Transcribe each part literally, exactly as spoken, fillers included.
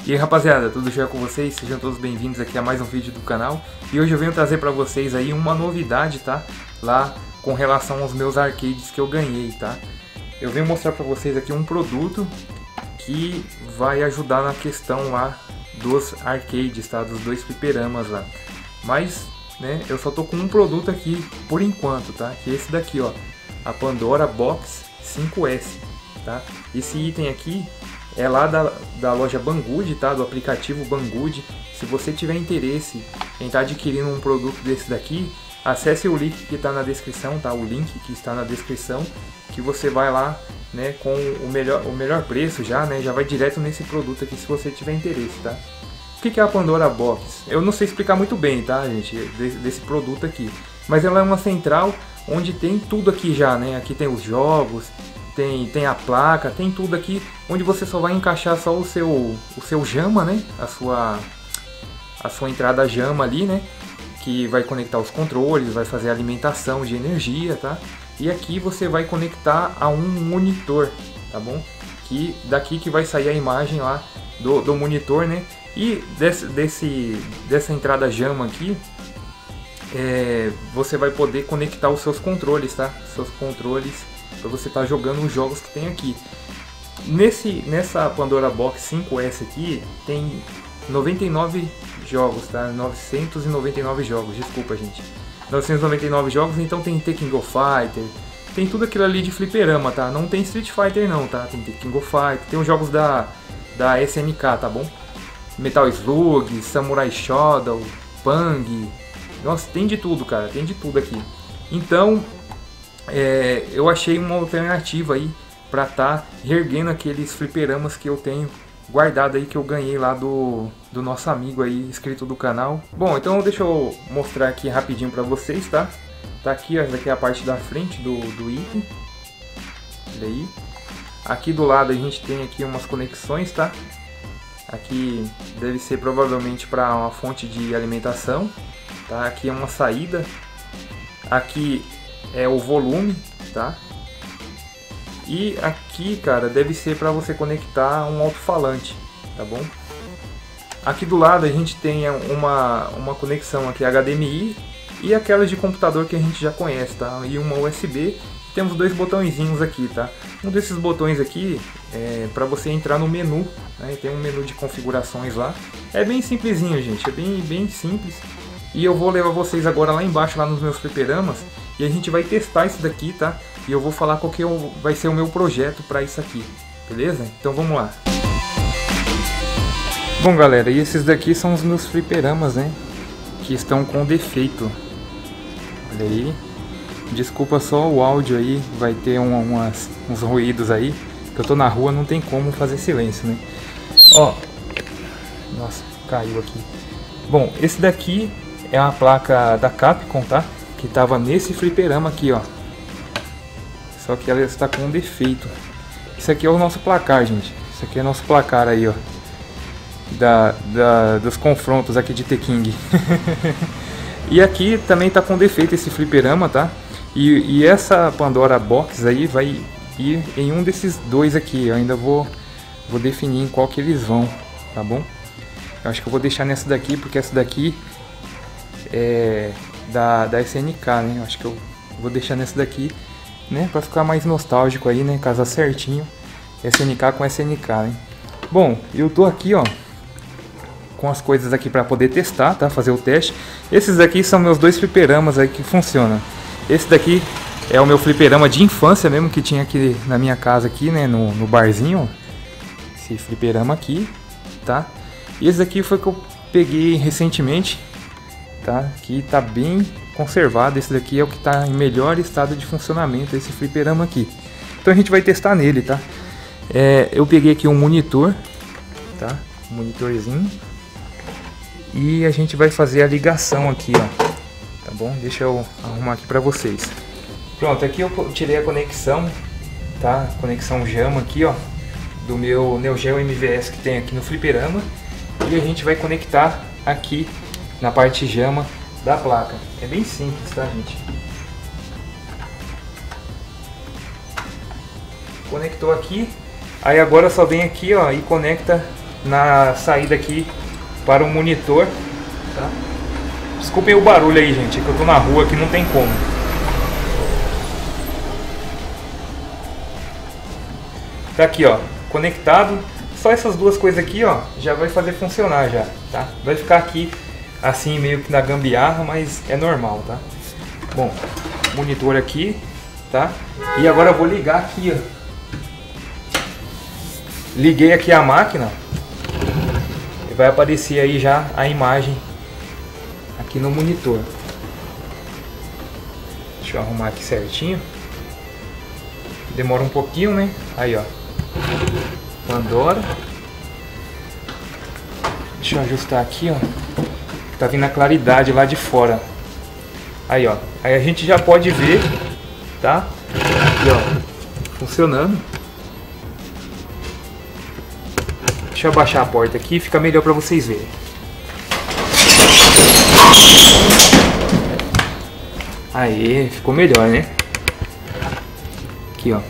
E aí rapaziada, tudo jóia com vocês? Sejam todos bem-vindos aqui a mais um vídeo do canal. E hoje eu venho trazer pra vocês aí uma novidade, tá? Lá com relação aos meus arcades que eu ganhei, tá? Eu venho mostrar pra vocês aqui um produto que vai ajudar na questão lá dos arcades, tá? Dos dois fliperamas lá. Mas, né, eu só tô com um produto aqui por enquanto, tá? Que é esse daqui, ó. A Pandora Box cinco S, tá? Esse item aqui é lá da, da loja Banggood, tá? Do aplicativo Banggood. Se você tiver interesse em estar adquirindo um produto desse daqui, acesse o link que está na descrição, tá? O link que está na descrição, que você vai lá, né, com o melhor, o melhor preço já, né? Já vai direto nesse produto aqui se você tiver interesse, tá? O que é a Pandora Box? Eu não sei explicar muito bem, tá, gente, desse, desse produto aqui. Mas ela é uma central onde tem tudo aqui já, né? Aqui tem os jogos, tem, tem a placa, tem tudo aqui, onde você só vai encaixar só o seu, o seu JAMA, né? A sua, a sua entrada JAMA ali, né? Que vai conectar os controles, vai fazer a alimentação de energia, tá? E aqui você vai conectar a um monitor, tá bom? Que daqui que vai sair a imagem lá do, do monitor, né? E desse, desse, dessa entrada JAMA aqui, é, você vai poder conectar os seus controles, tá? Seus controles para você estar tá jogando os jogos que tem aqui. Nesse, nessa Pandora Box cinco S aqui tem noventa e nove jogos, tá? novecentos e noventa e nove jogos, desculpa gente. novecentos e noventa e nove jogos, então tem The King of Fighter, tem tudo aquilo ali de fliperama, tá? Não tem Street Fighter não, tá? Tem The King of Fighter, tem os jogos da, da S N K, tá bom? Metal Slug, Samurai Shodown, Pang, nossa, tem de tudo, cara, tem de tudo aqui. Então, é, eu achei uma alternativa aí pra tá reerguendo aqueles fliperamas que eu tenho guardado aí, que eu ganhei lá do, do nosso amigo aí, inscrito do canal. Bom, então deixa eu mostrar aqui rapidinho pra vocês, tá? Tá aqui, ó, essa aqui é a parte da frente do, do item. Olha aí. Aqui do lado a gente tem aqui umas conexões, tá? Aqui deve ser provavelmente para uma fonte de alimentação, tá? Aqui é uma saída. Aqui é o volume, tá? E aqui, cara, deve ser para você conectar um alto-falante, tá bom? Aqui do lado a gente tem uma, uma conexão aqui H D M I e aquelas de computador que a gente já conhece, tá? E uma U S B. Temos dois botõezinhos aqui, tá? Um desses botões aqui é para você entrar no menu, né? Tem um menu de configurações lá. É bem simplesinho, gente, é bem, bem simples. E eu vou levar vocês agora lá embaixo, lá nos meus fliperamas, e a gente vai testar isso daqui, tá? E eu vou falar qual que vai ser o meu projeto para isso aqui, beleza? Então vamos lá. Bom galera, e esses daqui são os meus fliperamas, né? Que estão com defeito. Olha aí. Desculpa só o áudio aí, vai ter um, umas, uns ruídos aí, que eu tô na rua, não tem como fazer silêncio, né? Ó, nossa, caiu aqui. Bom, esse daqui é uma placa da Capcom, tá? Que tava nesse fliperama aqui, ó. Só que ela está com um defeito. Isso aqui é o nosso placar, gente. Isso aqui é nosso placar aí, ó. Da, da, dos confrontos aqui de The King. E aqui também tá com defeito esse fliperama, tá? E, e essa Pandora Box aí vai ir em um desses dois aqui. Eu ainda vou, vou definir em qual que eles vão, tá bom? Eu acho que eu vou deixar nessa daqui, porque essa daqui é da, da S N K, né? Eu acho que eu vou deixar nessa daqui, né? Pra ficar mais nostálgico aí, né? Casar certinho S N K com S N K, né? Bom, eu tô aqui, ó, com as coisas aqui para poder testar, tá? Fazer o teste. Esses daqui são meus dois fliperamas aí que funcionam. Esse daqui é o meu fliperama de infância mesmo, que tinha aqui na minha casa aqui, né? No, no barzinho. Esse fliperama aqui, tá? E esse daqui foi que eu peguei recentemente, tá? Que tá bem conservado. Esse daqui é o que tá em melhor estado de funcionamento, esse fliperama aqui. Então a gente vai testar nele, tá? É, eu peguei aqui um monitor, tá? Um monitorzinho. E a gente vai fazer a ligação aqui, ó. Tá bom? Deixa eu arrumar aqui pra vocês. Pronto, aqui eu tirei a conexão, tá? Conexão JAMA aqui, ó, do meu Neo Geo M V S que tem aqui no fliperama. E a gente vai conectar aqui na parte JAMA da placa. É bem simples, tá, gente? Conectou aqui. Aí agora só vem aqui, ó, e conecta na saída aqui para o monitor, tá? Desculpem o barulho aí, gente, é que eu tô na rua aqui, não tem como. Tá aqui, ó, conectado. Só essas duas coisas aqui, ó, já vai fazer funcionar já, tá? Vai ficar aqui assim meio que na gambiarra, mas é normal, tá? Bom, monitor aqui, tá? E agora eu vou ligar aqui, ó. Liguei aqui a máquina. E vai aparecer aí já a imagem aqui no monitor. Deixa eu arrumar aqui certinho. Demora um pouquinho, né? Aí, ó. Pandora. Deixa eu ajustar aqui, ó. Tá vindo a claridade lá de fora. Aí, ó. Aí a gente já pode ver, tá? Aqui, ó. Funcionando. Deixa eu abaixar a porta aqui, fica melhor pra vocês verem. Aí, ficou melhor, né? Aqui, ó.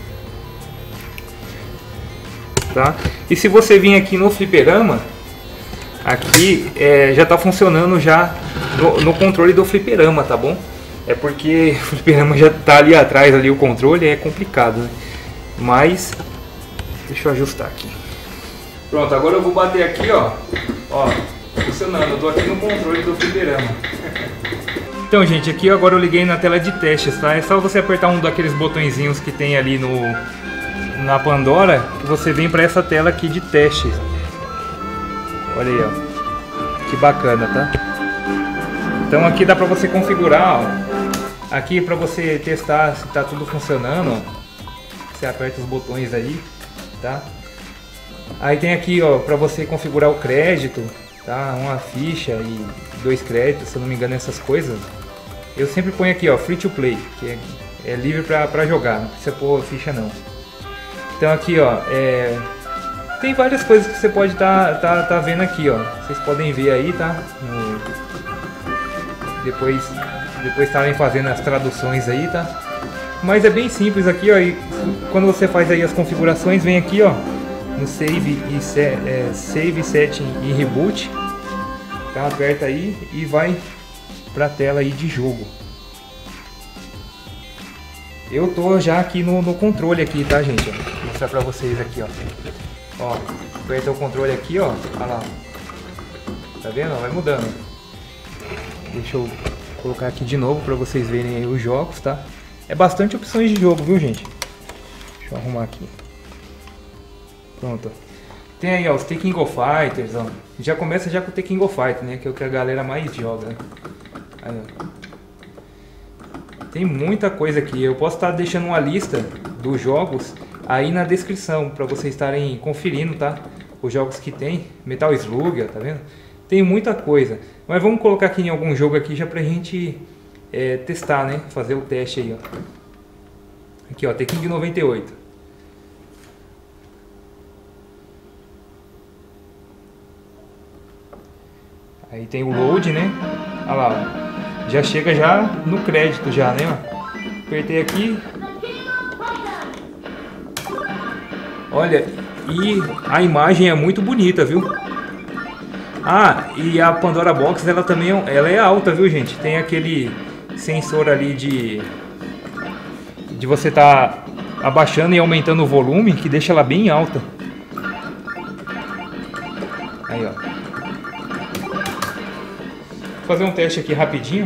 Tá? E se você vir aqui no fliperama, aqui é, já tá funcionando já no, no controle do fliperama, tá bom? É porque o fliperama já tá ali atrás, ali o controle, é complicado, né? Mas, deixa eu ajustar aqui. Pronto, agora eu vou bater aqui, ó. Ó, funcionando, eu tô aqui no controle do fliperama. Então, gente, aqui agora eu liguei na tela de testes, tá? É só você apertar um daqueles botõezinhos que tem ali no, na Pandora, que você vem para essa tela aqui de testes. Olha aí, ó. Que bacana, tá? Então aqui dá para você configurar, ó. Aqui para você testar se tá tudo funcionando, ó. Você aperta os botões aí, tá? Aí tem aqui, ó, para você configurar o crédito, tá? Uma ficha e dois créditos, se eu não me engano, essas coisas. Eu sempre ponho aqui, ó, free to play, que é, é livre pra, pra jogar, não precisa pôr ficha não. Então aqui, ó, é, tem várias coisas que você pode tá, tá, tá vendo aqui, ó. Vocês podem ver aí, tá? No, depois depois estarem fazendo as traduções aí, tá? Mas é bem simples aqui, ó. E quando você faz aí as configurações, vem aqui, ó, no save e se, é, save setting e reboot, tá? Aperta aí e vai pra tela aí de jogo. Eu tô já aqui no, no controle aqui, tá, gente? Ó, vou mostrar pra vocês aqui, ó. Ó, aperta o controle aqui, ó. Olha lá. Tá vendo? Vai mudando. Deixa eu colocar aqui de novo pra vocês verem aí os jogos, tá? É bastante opções de jogo, viu, gente? Deixa eu arrumar aqui. Pronto. Tem aí, ó, os The King of Fighters, ó. Já começa já com o The King of Fighters, né? Que é o que a galera mais joga, né? Aí, ó. Tem muita coisa aqui. Eu posso estar deixando uma lista dos jogos aí na descrição para vocês estarem conferindo, tá? Os jogos que tem. Metal Slug, tá vendo? Tem muita coisa. Mas vamos colocar aqui em algum jogo aqui já pra gente é, testar, né? Fazer o teste aí, ó. Aqui, ó, The King noventa e oito. Aí tem o load, né? Olha lá, ó. Já chega já no crédito já, né? Ó. Apertei aqui. Olha, e a imagem é muito bonita, viu? Ah, e a Pandora Box, ela também é, ela é alta, viu, gente? Tem aquele sensor ali de de você tá abaixando e aumentando o volume, que deixa ela bem alta. Aí, ó. Vou fazer um teste aqui rapidinho.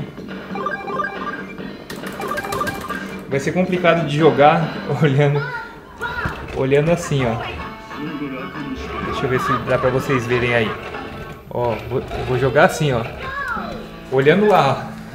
Vai ser complicado de jogar olhando olhando assim, ó. Deixa eu ver se dá pra vocês verem aí. Ó, vou, vou jogar assim, ó. Olhando lá, ó.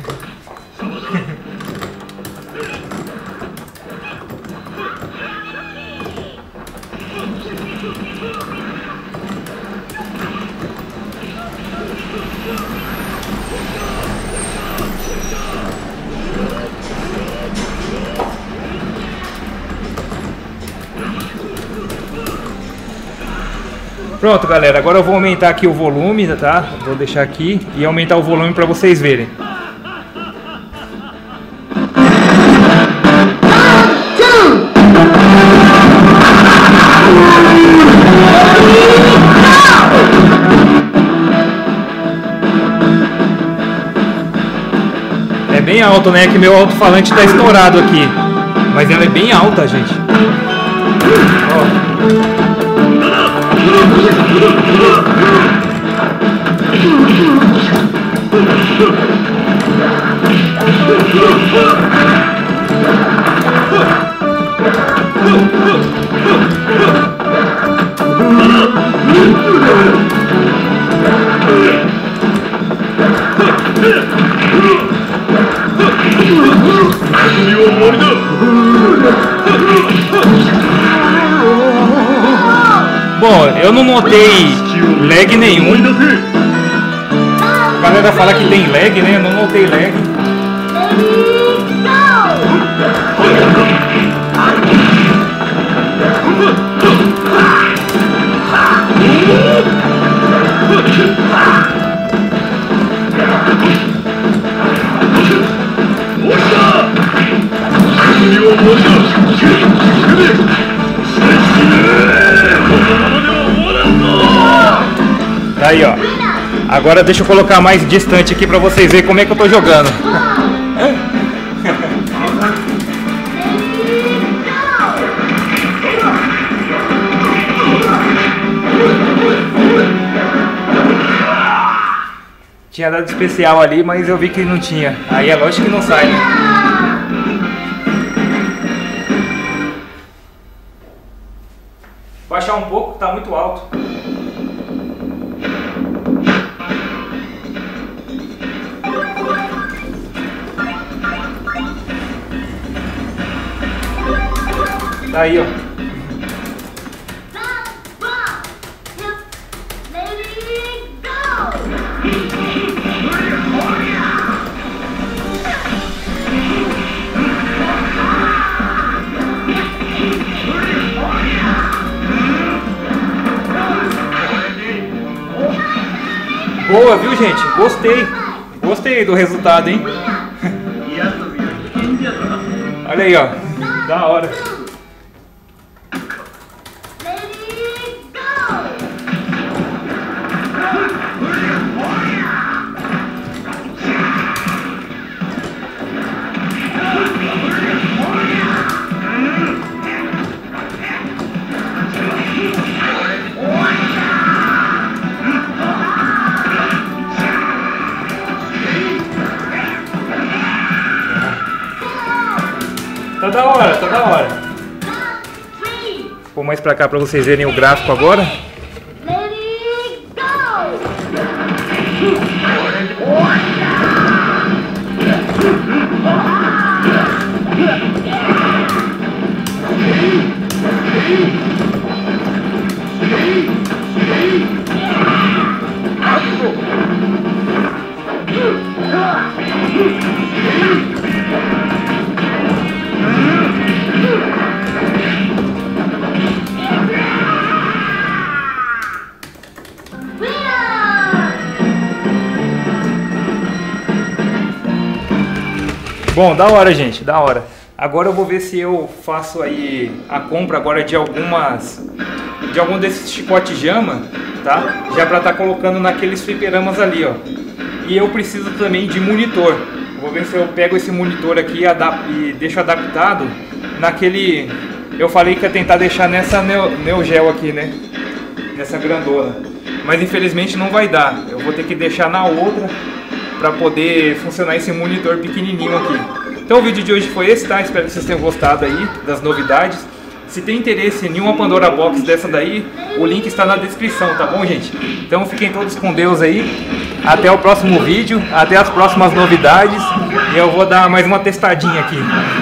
Pronto, galera, agora eu vou aumentar aqui o volume, tá? Vou deixar aqui e aumentar o volume para vocês verem. bem alto, né? Que meu alto-falante tá estourado aqui. Mas ela é bem alta, gente. Ó. Bom, eu não notei lag nenhum. A galera fala que tem lag, né? Eu não notei lag. Tá aí, ó. Agora deixa eu colocar mais distante aqui pra vocês verem como é que eu tô jogando. Tinha dado especial ali, mas eu vi que não tinha. Aí é lógico que não sai, né? Baixar um pouco, tá muito alto. Tá aí, ó. Boa, viu, gente? Gostei. Gostei do resultado, hein? Olha aí, ó. Da hora. Tá da hora, tá da hora. Vou mais pra cá pra vocês verem o gráfico agora. Bom, da hora, gente, da hora. Agora eu vou ver se eu faço aí a compra agora de algumas de algum desses chicote Jama, tá? Já pra estar tá colocando naqueles fliperamas ali, ó. E eu preciso também de monitor. Vou ver se eu pego esse monitor aqui e deixo adaptado naquele... Eu falei que ia tentar deixar nessa Neo, Neo Geo aqui, né? Nessa grandona. Mas infelizmente não vai dar. Eu vou ter que deixar na outra para poder funcionar esse monitor pequenininho aqui. Então o vídeo de hoje foi esse, tá? Espero que vocês tenham gostado aí das novidades. Se tem interesse em uma Pandora Box dessa daí, o link está na descrição, tá bom, gente? Então fiquem todos com Deus aí. Até o próximo vídeo, até as próximas novidades. E eu vou dar mais uma testadinha aqui.